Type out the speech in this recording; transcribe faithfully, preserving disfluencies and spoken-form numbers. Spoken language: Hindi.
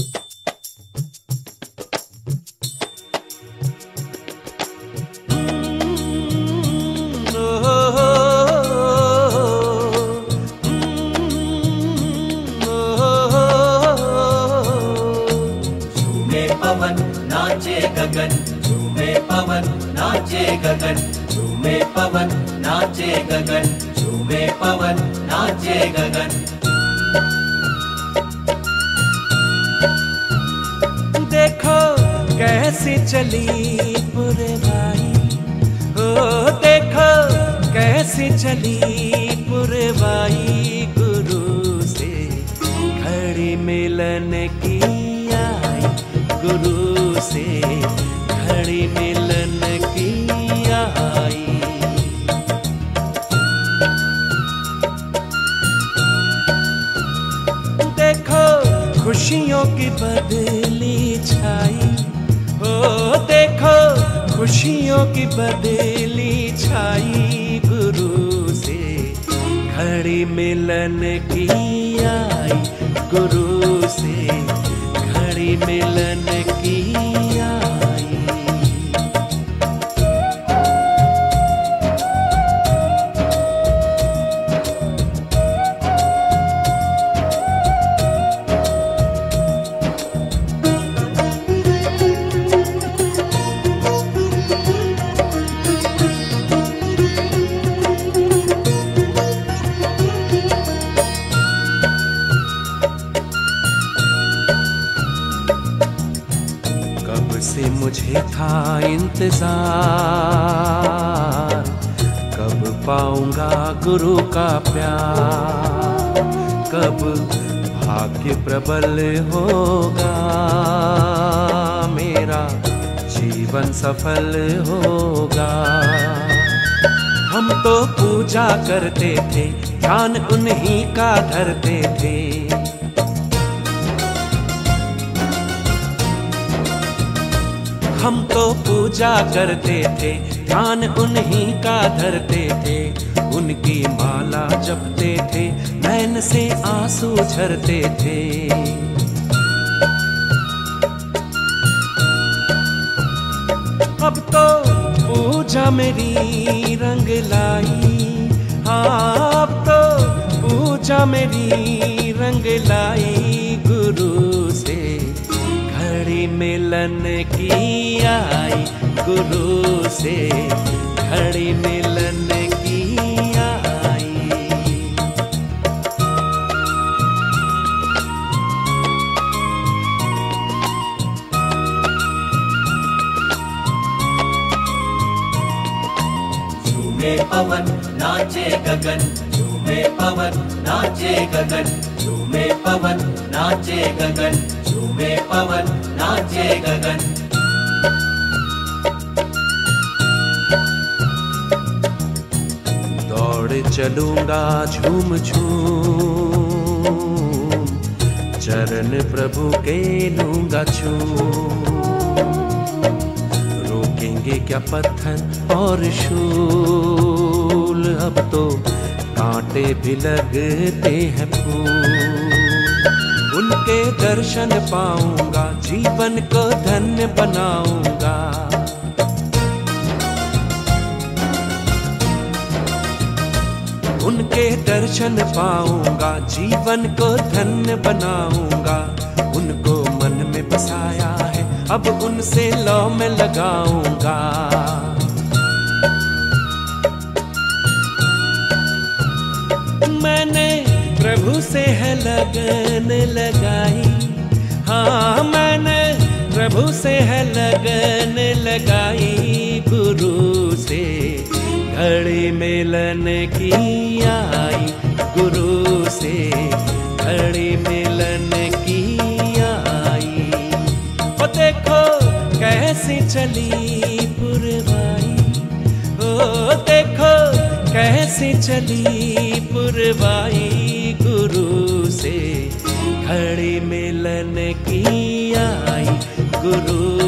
गगन झूमे पवन नाचे गगन झूमे पवन नाचे गगन झूमे पवन नाचे गगन। देखो कैसी चली पुरवाई, हो देखो कैसी चली पुरवाई, गुरु से घड़ी मिलन की आई, गुरु से घड़ी मिलन की आई। देखो खुशियों की बदली छाई, हो देखो खुशियों की बदली छाई, गुरु से घड़ी मिलन की आई, गुरु से घड़ी मिलन की आई। से मुझे था इंतजार, कब पाऊंगा गुरु का प्यार, कब भाग्य प्रबल होगा, मेरा जीवन सफल होगा। हम तो पूजा करते थे, ध्यान उन्हीं का धरते थे, हम तो पूजा करते थे, ध्यान उन्हीं का धरते थे, उनकी माला जपते थे, नैन से आंसू झरते थे। अब तो पूजा मेरी रंग लाई, हाँ अब तो पूजा मेरी रंग लाई, गुरु से घड़ी मिलन की आई, गुरु से घड़ी मिलन की आई। झूमे पवन नाचे गगन झूमे पवन नाचे गगन झूमे पवन नाचे गगन झूमे पवन नाचे गगन। दौड़ चलूंगा झूम झूम, चरण प्रभु के लूंगा छूम, रोकेंगे क्या पत्थर और शूल, अब तो कांटे भी लगते हैं फूल। उनके दर्शन पाऊंगा, जीवन को धन्य बनाऊंगा, उनके दर्शन पाऊंगा, जीवन को धन्य बनाऊंगा। उनको मन में बसाया है, अब उनसे लौ में लगाऊंगा। मैंने प्रभु से है लगन लगाई, हाँ मैंने प्रभु से है लगन लगाई, गुरु से घड़ी मिलन की आई, गुरु से घड़ी मिलन की आई। ओ देखो कैसी चली पुरवाई, ओ देखो कैसी चली पुरवाई, गुरु से घड़ी मिलन की आई, गुरु